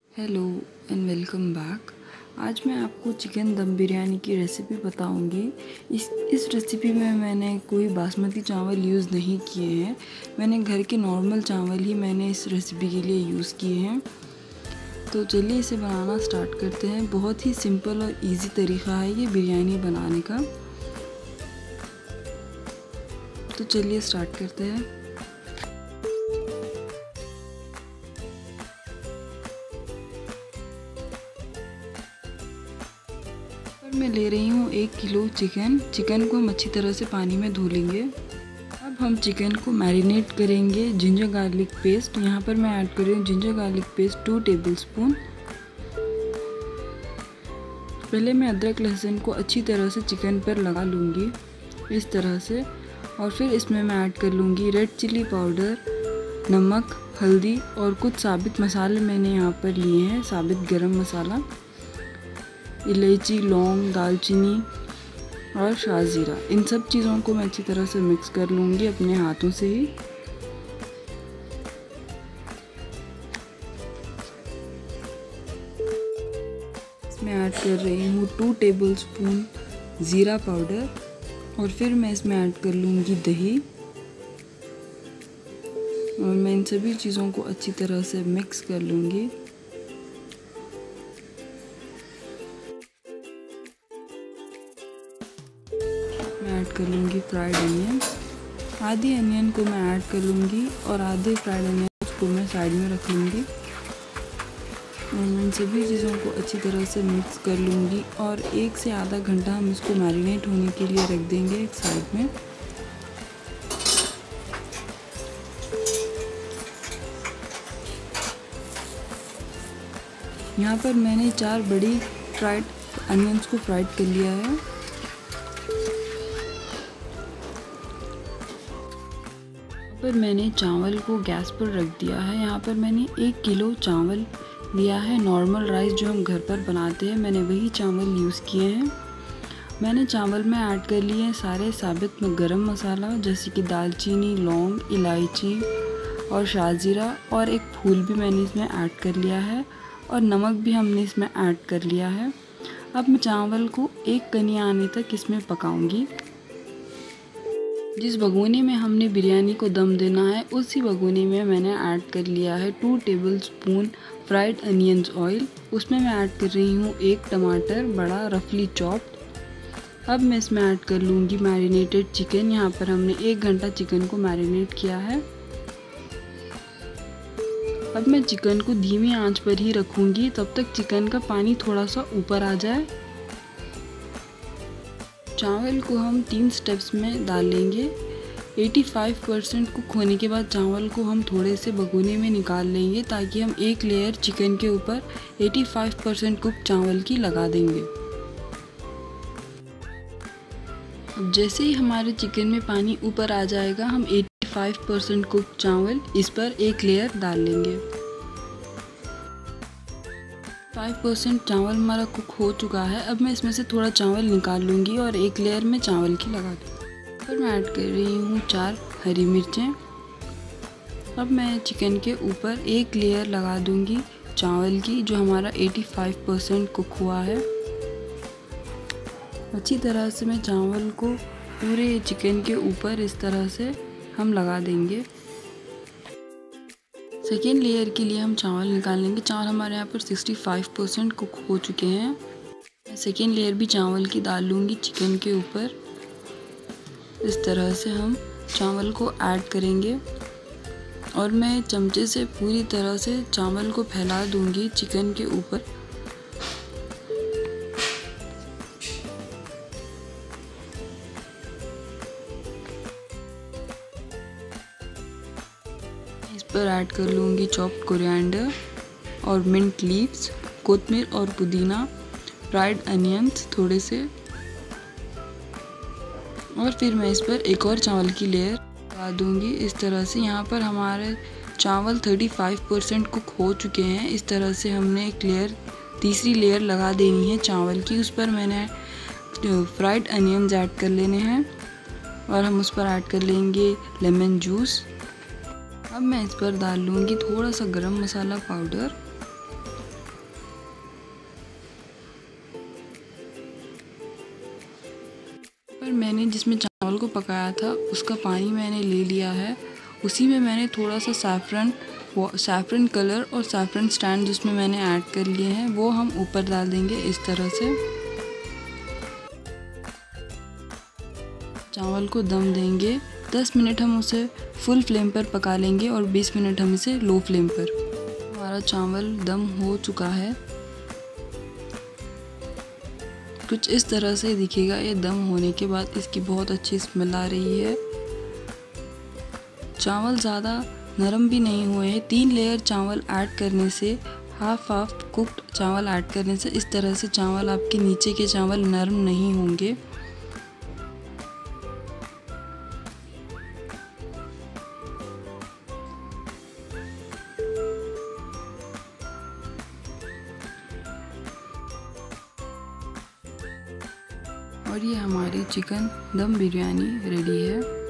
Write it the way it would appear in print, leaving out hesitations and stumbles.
Hello and welcome back. आज मैं आपको चिकन दम बिरयानी की रेसिपी बताऊंगी। इस रेसिपी में मैंने कोई बासमती चावल यूज़ नहीं किए हैं। मैंने घर के नॉर्मल चावल ही मैंने इस रेसिपी के लिए यूज़ किए हैं। तो चलिए इसे बनाना स्टार्ट करते हैं। बहुत ही सिंपल और इजी तरीका है ये बिरयानी बनाने का। तो चलिए स्टार्ट करते हैं। मैं ले रही हूँ 1 किलो चिकन को हम अच्छी तरह से पानी में धो लेंगे। अब हम चिकन को मैरिनेट करेंगे। जिंजर गार्लिक पेस्ट, यहाँ पर मैं ऐड कर रही हूँ जिंजर गार्लिक पेस्ट 2 टेबलस्पून। पहले मैं अदरक लहसुन को अच्छी तरह से चिकन पर लगा लूँगी इस तरह से, और फिर इसमें मैं ऐड कर लूँगी रेड चिली पाउडर, नमक, हल्दी और कुछ साबित मसाले मैंने यहाँ पर लिए हैं। साबित गरम मसाला, इलायची, लौंग, दालचीनी और शाहजीरा, इन सब चीज़ों को मैं अच्छी तरह से मिक्स कर लूँगी अपने हाथों से ही। इसमें ऐड कर रही हूँ 2 टेबलस्पून ज़ीरा पाउडर, और फिर मैं इसमें ऐड कर लूँगी दही, और मैं इन सभी चीज़ों को अच्छी तरह से मिक्स कर लूँगी। मैं ऐड कर लूँगी फ्राइड अनियन। आधी अनियन को मैं ऐड कर लूँगी और आधे फ्राइड अनियन को मैं साइड में रख लूँगी, और मैं इन सभी चीज़ों को अच्छी तरह से मिक्स कर लूँगी। और 1 से आधा घंटा हम इसको मैरिनेट होने के लिए रख देंगे एक साइड में। यहाँ पर मैंने 4 बड़ी फ्राइड अनियंस को फ्राइड कर लिया है। पर मैंने चावल को गैस पर रख दिया है। यहाँ पर मैंने 1 किलो चावल लिया है, नॉर्मल राइस जो हम घर पर बनाते हैं, मैंने वही चावल यूज़ किए हैं। मैंने चावल में ऐड कर लिए हैं सारे साबित गरम मसाला, जैसे कि दालचीनी, लौंग, इलायची और शाहजीरा, और एक फूल भी मैंने इसमें ऐड कर लिया है, और नमक भी हमने इसमें ऐड कर लिया है। अब मैं चावल को 1 कनिया आने तक इसमें पकाऊंगी। जिस भगोने में हमने बिरयानी को दम देना है, उसी भगोने में मैंने ऐड कर लिया है 2 टेबलस्पून फ्राइड अनियंस ऑयल। उसमें मैं ऐड कर रही हूँ 1 टमाटर बड़ा रफली चॉप्ड। अब मैं इसमें ऐड कर लूँगी मैरिनेटेड चिकन। यहाँ पर हमने 1 घंटा चिकन को मैरिनेट किया है। अब मैं चिकन को धीमी आंच पर ही रखूँगी तब तक चिकन का पानी थोड़ा सा ऊपर आ जाए। चावल को हम 3 स्टेप्स में डाल लेंगे। 85% कुक होने के बाद चावल को हम थोड़े से भगोने में निकाल लेंगे, ताकि हम एक लेयर चिकन के ऊपर 85% कुक चावल की लगा देंगे। अब जैसे ही हमारे चिकन में पानी ऊपर आ जाएगा, हम 85% कुक चावल इस पर एक लेयर डाल लेंगे। 5% चावल हमारा कुक हो चुका है। अब मैं इसमें से थोड़ा चावल निकाल लूँगी और एक लेयर में चावल की लगा दूँगी। फिर मैं ऐड कर रही हूँ 4 हरी मिर्चें। अब मैं चिकन के ऊपर एक लेयर लगा दूँगी चावल की, जो हमारा 85% कुक हुआ है। अच्छी तरह से मैं चावल को पूरे चिकन के ऊपर इस तरह से हम लगा देंगे। सेकेंड लेयर के लिए हम चावल निकाल लेंगे। चावल हमारे यहाँ पर 65% कुक हो चुके हैं। मैं सेकेंड लेयर भी चावल की डाल लूँगी चिकन के ऊपर। इस तरह से हम चावल को ऐड करेंगे, और मैं चमचे से पूरी तरह से चावल को फैला दूँगी चिकन के ऊपर। इस पर ऐड कर लूँगी चॉप्ड कोरिएंडर और मिंट लीव्स, कोतमीर और पुदीना, फ्राइड अनियंस थोड़े से, और फिर मैं इस पर एक और चावल की लेयर लगा दूँगी इस तरह से। यहाँ पर हमारे चावल 35% कुक हो चुके हैं। इस तरह से हमने एक लेयर, तीसरी लेयर लगा देनी है चावल की। उस पर मैंने फ्राइड अनियंस ऐड कर लेने हैं, और हम उस पर ऐड कर लेंगे लेमन जूस। अब मैं इस पर डाल लूँगी थोड़ा सा गरम मसाला पाउडर, मैंने जिसमें चावल को पकाया था उसका पानी मैंने ले लिया है। उसी में मैंने थोड़ा सा सैफरन कलर और सैफरन स्टैंड जिसमें मैंने ऐड कर लिए हैं वो हम ऊपर डाल देंगे इस तरह से। चावल को दम देंगे। 10 मिनट हम उसे फुल फ्लेम पर पका लेंगे और 20 मिनट हम इसे लो फ्लेम पर। हमारा चावल दम हो चुका है। कुछ इस तरह से दिखेगा। ये दम होने के बाद इसकी बहुत अच्छी स्मेल आ रही है। चावल ज़्यादा नरम भी नहीं हुए हैं। 3 लेयर चावल ऐड करने से, हाफ कुक्ड चावल ऐड करने से इस तरह से चावल, आपके नीचे के चावल नरम नहीं होंगे। और ये हमारी चिकन दम बिरयानी रेडी है।